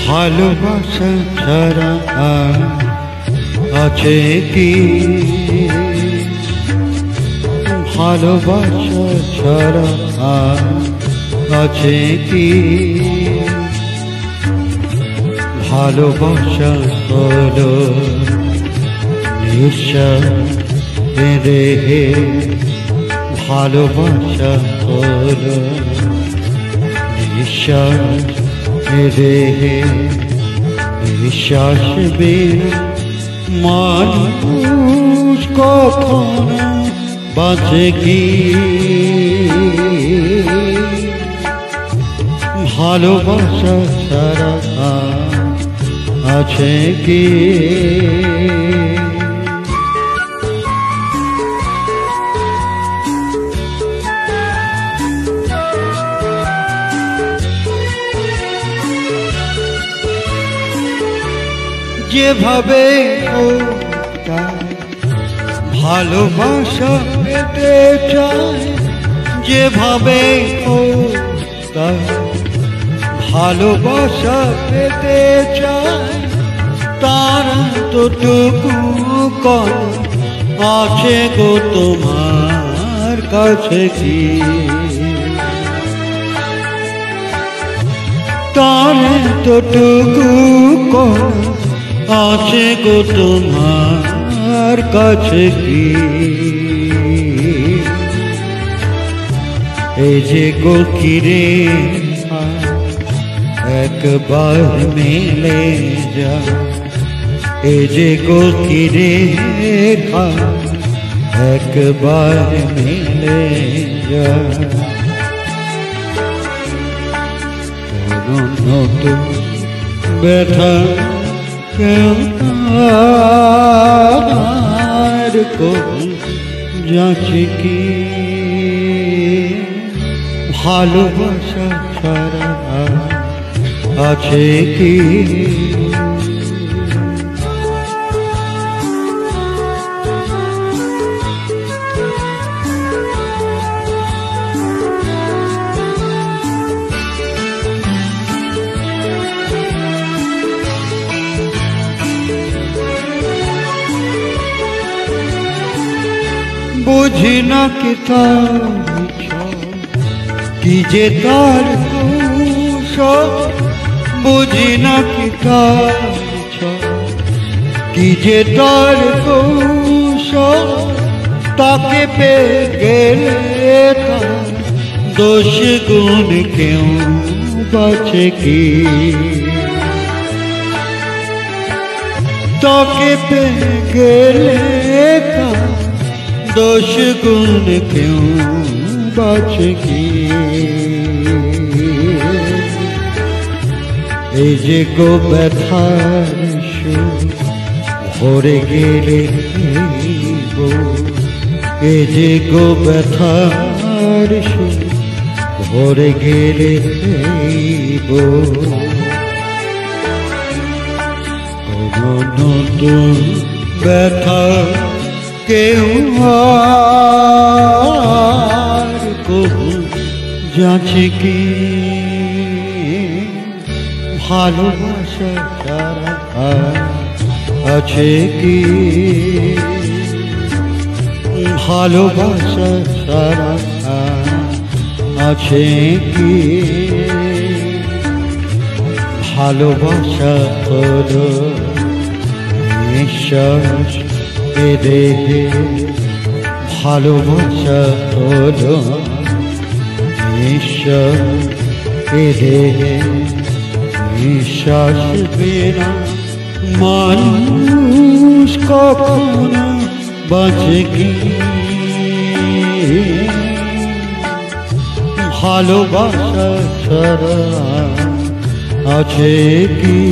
ভালোবাসা ছাড়া আছে কি? ভালোবাসা ছাড়া আছে কি? ভালোবাসা হলো নিঃশ্বাস দেহে, ভালোবাসা হলো নিঃশ্বাস দেহে। নিঃশ্বাস বিনা মানুষ কখনো বাঁচে কি? ভালোবাসা ছাড়া আছে কি? যেভাবে ভালোবাসা পেতে চায়, যেভাবে ভালোবাসা পেতে চায়, তার তোটুকু কর আছে গো তোমার কাছে কি? তার তোটুকু কর আছে গো তোমার কাছে কি? এই যে গো কিরে একবার মিলে যা, এই যে গো কিরে একবার মিলে যা। নতুন ব্যথা আর যাচ্ছে কি? ভালোবাসা ছাড়া আছে কি? বুঝি না কি তার কি যে তার বুঝি না কি তার কি যে তার তাকে পেয়ে গেলে তার দোষ গুণ কেউ বাঁচে কি? তাকে পেয়ে গেলে তার দোষ গুণ কেউ বাঁচে কি? এই যে গো ব্যথার ভরে গেলে এই যে গো ব্যথার ভরে গেলে নতুন ব্যথা কেউ আর কবু যাচ্ছে কি? ভালোবাসা ছাড়া আছে কি? ভালোবাসা ছাড়া আছে কি? ভালোবাসা হলো নিঃশ্বাস দেহে, ভালোবাসা হলো নিঃশ্বাস দেহে। নিঃশ্বাস বিনা মানুষ কখনো বাঁচে কি? ভালোবাসা ছাড়া আছে কি?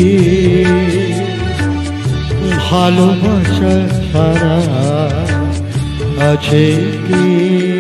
ভালোবাসা ছাড়া আছে কি?